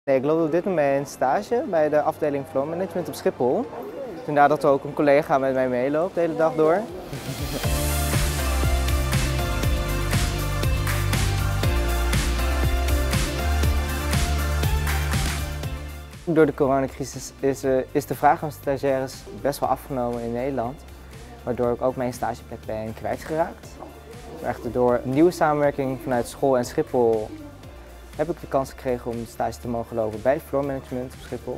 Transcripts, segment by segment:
Nee, ik loop op dit moment stage bij de afdeling Flow Management op Schiphol. Vandaar dat er ook een collega met mij meeloopt de hele dag door. Door de coronacrisis is de vraag naar stagiaires best wel afgenomen in Nederland. Waardoor ik ook mijn stageplek ben kwijtgeraakt. Echter door een nieuwe samenwerking vanuit school en Schiphol heb ik de kans gekregen om stage te mogen lopen bij Floor Management op Schiphol.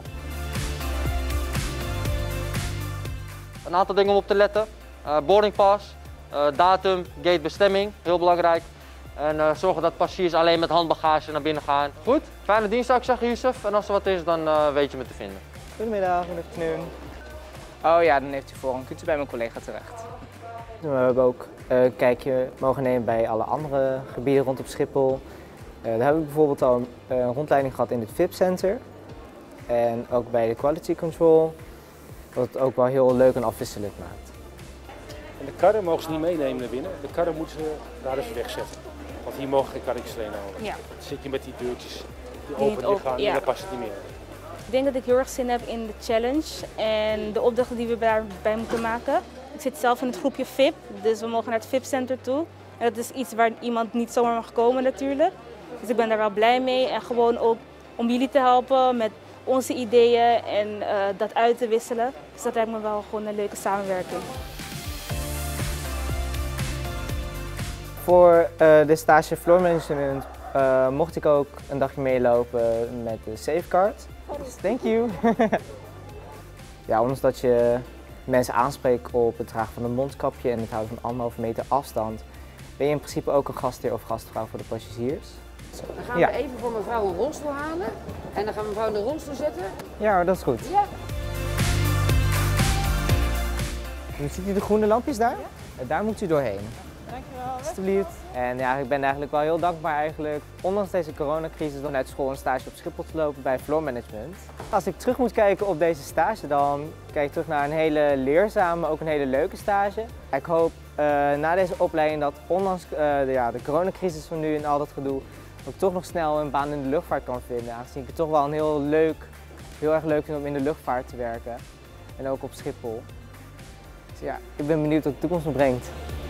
Een aantal dingen om op te letten. Boarding pass, datum, gate bestemming, heel belangrijk. En zorgen dat passagiers alleen met handbagage naar binnen gaan. Goed, fijne dienst zou ik zeggen, Yusuf. En als er wat is, dan weet je me te vinden. Goedemiddag, good afternoon. Oh ja, dan heeft u voorrang. Kunt u bij mijn collega terecht. We hebben ook een kijkje mogen nemen bij alle andere gebieden rondom Schiphol. Daar hebben we bijvoorbeeld al een rondleiding gehad in het VIP-center. En ook bij de quality control, wat het ook wel heel leuk en afwisselend maakt. En de karren mogen ze niet meenemen naar binnen. De karren moeten ze daar dus wegzetten. Want hier mogen geen karretjes alleen houden. Ja. Dan zit je met die deurtjes die Die open niet en gaan open, ja. en dan past het niet meer. Ik denk dat ik heel erg zin heb in de challenge en de opdrachten die we daarbij moeten maken. Ik zit zelf in het groepje VIP, dus we mogen naar het VIP-center toe. En dat is iets waar iemand niet zomaar mag komen natuurlijk. Dus ik ben daar wel blij mee en gewoon ook om jullie te helpen met onze ideeën en dat uit te wisselen. Dus dat lijkt me wel gewoon een leuke samenwerking. Voor de stage Floor Management mocht ik ook een dagje meelopen met de safeguard. Dus thank you. Ja, ondanks dat je mensen aanspreekt op het dragen van een mondkapje en het houden van 1,5 meter afstand, ben je in principe ook een gastheer of gastvrouw voor de passagiers. Dan gaan we even voor mevrouw een rolstoel halen en dan gaan we mevrouw in de rolstoel zetten. Ja, dat is goed. Ja. Ziet u de groene lampjes daar? Ja. Daar moet u doorheen. Dankjewel. Alsjeblieft. En ja, ik ben eigenlijk wel heel dankbaar eigenlijk, ondanks deze coronacrisis, vanuit school een stage op Schiphol te lopen bij Floor Management. Als ik terug moet kijken op deze stage, dan kijk ik terug naar een hele leerzame, ook een hele leuke stage. Ik hoop na deze opleiding dat ondanks de coronacrisis van nu en al dat gedoe, dat ik toch nog snel een baan in de luchtvaart kan vinden. Aangezien ik het toch wel een heel erg leuk vind om in de luchtvaart te werken. En ook op Schiphol. Dus ja, ik ben benieuwd wat de toekomst me brengt.